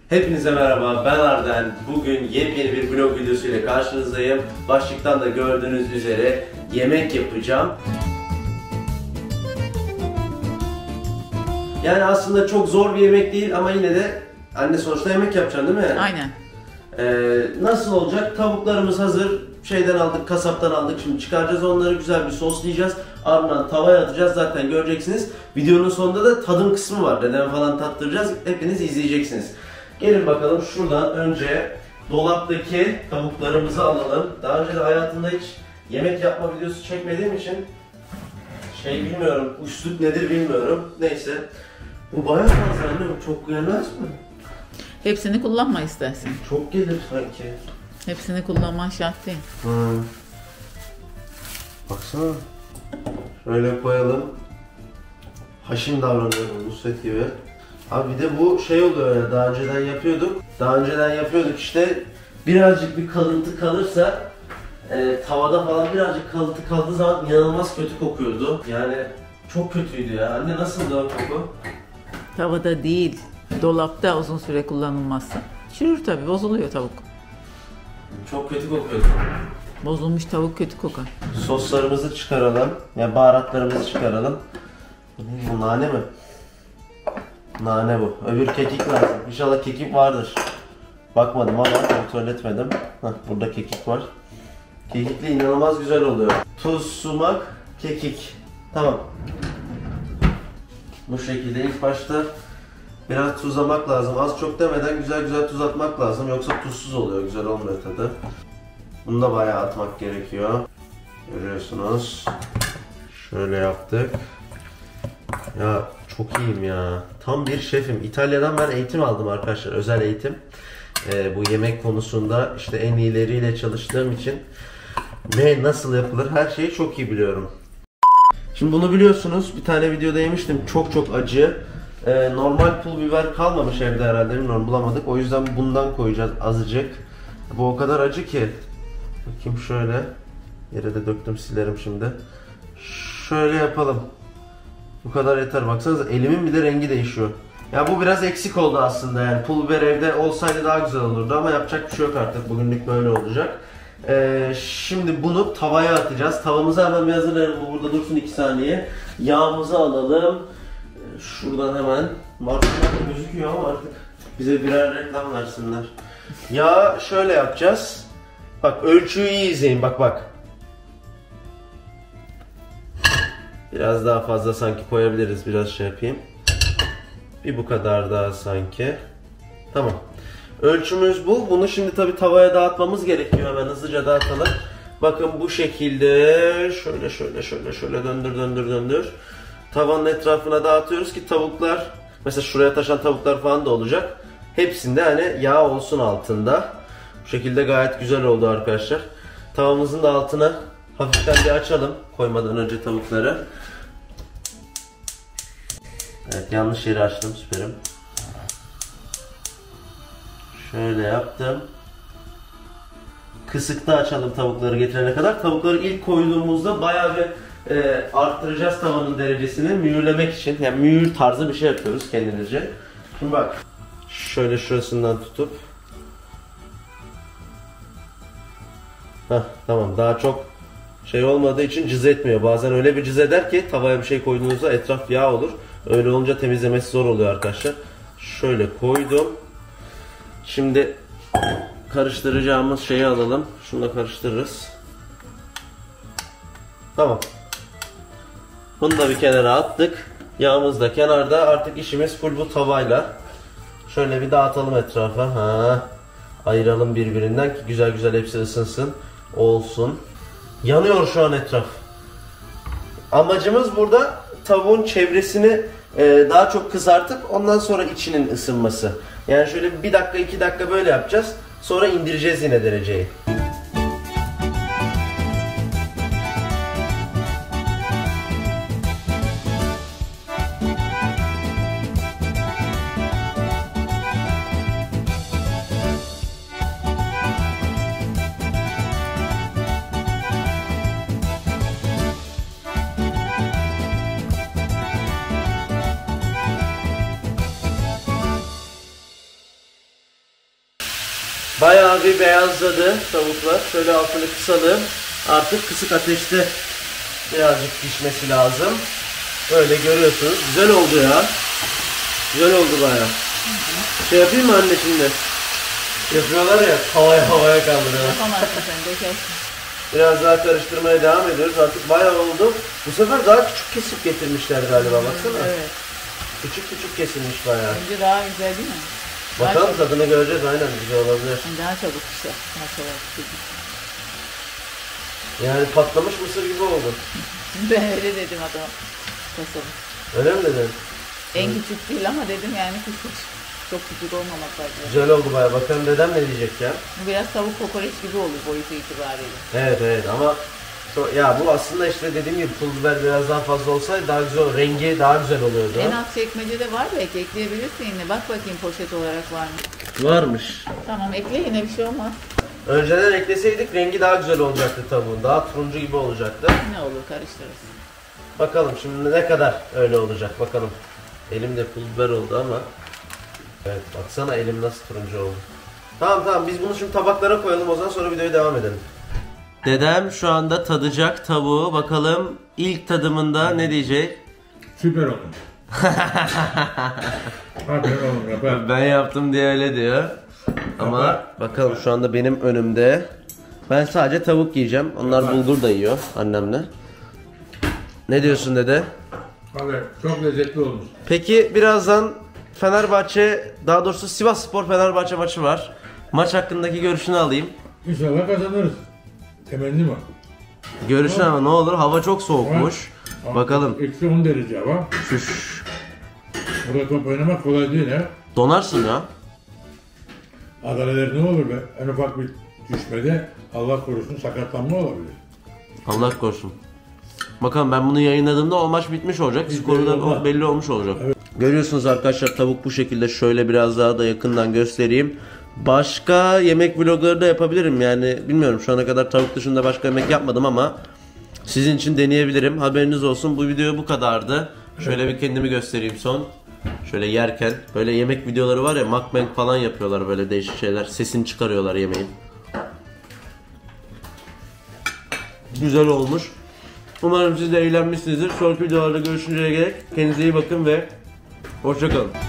Hepinize merhaba, ben Arden. Bugün yepyeni bir vlog videosu ile karşınızdayım. Başlıktan da gördüğünüz üzere yemek yapacağım. Yani aslında çok zor bir yemek değil ama yine de anne sonuçta yemek yapacaksın değil mi? Aynen. Nasıl olacak? Tavuklarımız hazır. Şeyden aldık, kasaptan aldık. Şimdi çıkaracağız onları, güzel bir soslayacağız. Ardından tavaya atacağız, zaten göreceksiniz. Videonun sonunda da tadım kısmı var. Dedem falan tattıracağız. Hepiniz izleyeceksiniz. Gelin bakalım, şuradan önce dolaptaki tavuklarımızı alalım. Daha önce de hayatımda hiç yemek yapma videosu çekmediğim için bilmiyorum, üslup nedir bilmiyorum. Neyse. Bu bayağı fazla anne, çok gelmez mi? Hepsini kullanma istersen. Çok gelir sanki. Hepsini kullanman şart değil. Baksana. Şöyle koyalım. Haşin davranıyorum Nusret gibi. Abi bir de bu oluyor ya, daha önceden yapıyorduk işte, birazcık bir kalıntı kalırsa tavada falan birazcık kalıntı kaldığı zaman inanılmaz kötü kokuyordu. Yani çok kötüydü ya. Anne nasıldı o koku? Tavada değil, dolapta uzun süre kullanılmazsa çürür tabi, bozuluyor tavuk. Çok kötü kokuyordu. Bozulmuş tavuk kötü kokar. Soslarımızı çıkaralım. Yani baharatlarımızı çıkaralım. Bu nane mi? Nane bu. Öbür kekik lazım. İnşallah kekik vardır. Bakmadım ama kontrol etmedim. Burada kekik var. Kekikli inanılmaz güzel oluyor. Tuz, sumak, kekik. Tamam. Bu şekilde ilk başta biraz tuzlamak lazım. Az çok demeden güzel güzel tuz atmak lazım. Yoksa tuzsuz oluyor, güzel olmuyor tadı. Bunu da bayağı atmak gerekiyor. Görüyorsunuz. Şöyle yaptık. Ya çok iyiyim ya. Tam bir şefim. İtalya'dan ben eğitim aldım arkadaşlar. Özel eğitim. Bu yemek konusunda işte en iyileriyle çalıştığım için ne nasıl yapılır her şeyi çok iyi biliyorum. Şimdi bunu biliyorsunuz. Bir tane videoda yemiştim. Çok acı. Normal pul biber kalmamış evde herhalde. Bilmiyorum, bulamadık. O yüzden bundan koyacağız azıcık. Bu o kadar acı ki. Bakayım şöyle. Yere de döktüm, silerim şimdi. Şöyle yapalım. Bu kadar yeter. Baksanıza elimin bile rengi değişiyor. Ya bu biraz eksik oldu aslında yani. Pul biber evde olsaydı daha güzel olurdu ama yapacak bir şey yok artık. Bugünlük böyle olacak. Şimdi bunu tavaya atacağız. Tavamızı hemen bir hazırlayalım. Bu burada dursun 2 saniye. Yağımızı alalım. Şuradan hemen. Markalarda gözüküyor ama artık bize birer reklam versinler. Ya şöyle yapacağız. Bak ölçüyü iyi izleyin. Bak. Biraz daha fazla sanki koyabiliriz. Biraz şey yapayım. Bir bu kadar daha sanki. Tamam. Ölçümüz bu. Bunu şimdi tabii tavaya dağıtmamız gerekiyor. Hemen hızlıca dağıtalım. Bakın bu şekilde şöyle döndür. Tavanın etrafına dağıtıyoruz ki tavuklar, mesela şuraya taşan tavuklar falan da olacak. Hepsinde hani yağ olsun altında. Bu şekilde gayet güzel oldu arkadaşlar. Tavamızın da altına hafiften bir açalım koymadan önce tavukları. Evet, yanlış yeri açtım, süperim. Şöyle yaptım. Kısıkta açalım tavukları getirene kadar. Tavukları ilk koyduğumuzda bayağı bir arttıracağız tavanın derecesini mühürlemek için. Yani mühür tarzı bir şey yapıyoruz kendimizce. Şimdi bak. Şöyle şurasından tutup. Tamam, daha çok şey olmadığı için cız etmiyor. Bazen öyle bir cız eder ki tavaya bir şey koyduğunuzda etraf yağ olur. Öyle olunca temizlemesi zor oluyor arkadaşlar. Şöyle koydum. Şimdi karıştıracağımız şeyi alalım. Şunu da karıştırırız. Tamam. Bunu da bir kenara attık. Yağımız da kenarda. Artık işimiz full bu tavayla. Şöyle bir dağıtalım etrafa. Ayıralım birbirinden ki güzel güzel hepsi ısınsın. Olsun. Yanıyor şu an etraf. Amacımız burada tavuğun çevresini daha çok kızartıp ondan sonra içinin ısınması. Yani şöyle 1 dakika 2 dakika böyle yapacağız. Sonra indireceğiz yine dereceyi. Bayağı bir beyazladı tavuklar. Şöyle altını kısalım. Artık kısık ateşte birazcık pişmesi lazım. Böyle görüyorsunuz. Güzel oldu ya. Güzel oldu bayağı. Şey yapayım mı anne şimdi? Yapıyorlar ya, havaya kaldırıyorlar. Yapamazsın sen, dökersin. Biraz daha karıştırmaya devam ediyoruz. Artık bayağı oldu. Bu sefer daha küçük kesip getirmişler galiba, baksana. Evet. Küçük küçük kesilmiş bayağı. Önce daha güzel değil mi? Bakalım tadını göreceğiz, aynen güzel olabilir. Daha çabuk pişer. Maşallah. Yani patlamış mısır gibi oldu. Ben öyle dedim adama. Kasabı. Öyle mi dedin? En küçük değil ama dedim yani küçük. Çok küçük olmamak lazım. Güzel oldu bayağı. Bakalım dedem ne diyecek ya. Bu biraz tavuk kokoreç gibi olur boyutu itibariyle. Evet ama ya bu aslında işte dediğim gibi pul biber biraz daha fazla olsaydı daha güzel olur. Rengi daha güzel oluyordu. En alt çekmecede var belki, ekleyebilirsin yine. Bak bakayım poşet olarak var mı? Varmış. Tamam, ekle yine, bir şey olmaz. Önceden ekleseydik rengi daha güzel olacaktı tavuğun. Daha turuncu gibi olacaktı. Ne olur, karıştırırız. Bakalım şimdi ne kadar öyle olacak bakalım. Elimde pul biber oldu ama. Evet, baksana elim nasıl turuncu oldu. Tamam biz bunu şimdi tabaklara koyalım, o zaman sonra videoya devam edelim. Dedem şu anda tadacak tavuğu. Bakalım ilk tadımında ne diyecek? Süper olmuş. Aferin oğlum yapar. Ben yaptım diye öyle diyor. Ama bakalım şu anda benim önümde. Ben sadece tavuk yiyeceğim. Onlar bulgur da yiyor annemle. Ne diyorsun dede? Abi çok lezzetli olmuş. Peki birazdan Fenerbahçe, daha doğrusu Sivasspor Fenerbahçe maçı var. Maç hakkındaki görüşünü alayım. İnşallah kazanırız. Temenni mi? Görüşün ama ne olur, hava çok soğukmuş. Bakalım. Eksi 10 derece hava. Şuş. Burada top oynamak kolay değil ha. Donarsın ya. Adaleler ne olur be? En ufak bir düşmede Allah korusun sakatlanma olabilir. Allah korusun. Bakalım, ben bunu yayınladığımda o maç bitmiş olacak. Skoru da belli olmuş olacak. Evet. Görüyorsunuz arkadaşlar, tavuk bu şekilde. Şöyle biraz daha da yakından göstereyim. Başka yemek vlogları da yapabilirim yani, bilmiyorum, şu ana kadar tavuk dışında başka yemek yapmadım ama sizin için deneyebilirim. Haberiniz olsun. Bu video bu kadardı. Şöyle bir kendimi göstereyim son. Şöyle yerken böyle yemek videoları var ya, mukbang falan yapıyorlar, böyle değişik şeyler. Sesini çıkarıyorlar yemeğin. Güzel olmuş. Umarım siz de eğlenmişsinizdir. Sonraki videolarda görüşünceye dek kendinize iyi bakın ve hoşça kalın.